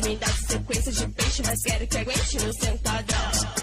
me dá sequência de peixe, mas quero que aguente no sentadão.